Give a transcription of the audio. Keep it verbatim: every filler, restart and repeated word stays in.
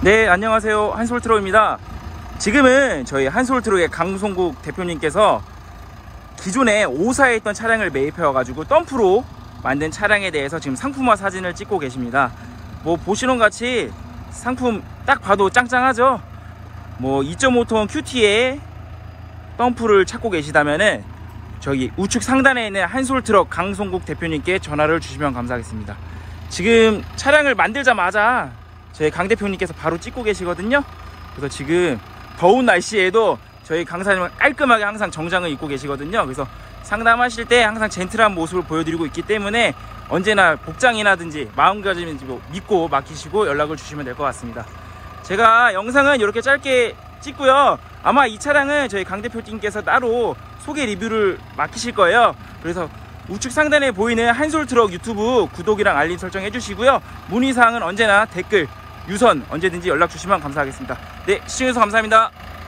네, 안녕하세요. 한솔트럭입니다. 지금은 저희 한솔트럭의 강송국 대표님께서 기존에 오사에 있던 차량을 매입해와가지고 덤프로 만든 차량에 대해서 지금 상품화 사진을 찍고 계십니다. 뭐 보시는 같이 상품 딱 봐도 짱짱하죠. 뭐 이 점 오 톤 큐티에 덤프를 찾고 계시다면은 저기 우측 상단에 있는 한솔트럭 강송국 대표님께 전화를 주시면 감사하겠습니다. 지금 차량을 만들자마자 저희 강 대표님께서 바로 찍고 계시거든요. 그래서 지금 더운 날씨에도 저희 강사님은 깔끔하게 항상 정장을 입고 계시거든요. 그래서 상담하실 때 항상 젠틀한 모습을 보여드리고 있기 때문에 언제나 복장이라든지 마음가짐인지 믿고 맡기시고 연락을 주시면 될 것 같습니다. 제가 영상은 이렇게 짧게 찍고요. 아마 이 차량은 저희 강 대표님께서 따로 소개 리뷰를 맡기실 거예요. 그래서 우측 상단에 보이는 한솔트럭 유튜브 구독이랑 알림 설정 해주시고요. 문의사항은 언제나 댓글, 유선 언제든지 연락 주시면 감사하겠습니다. 네, 시청해주셔서 감사합니다.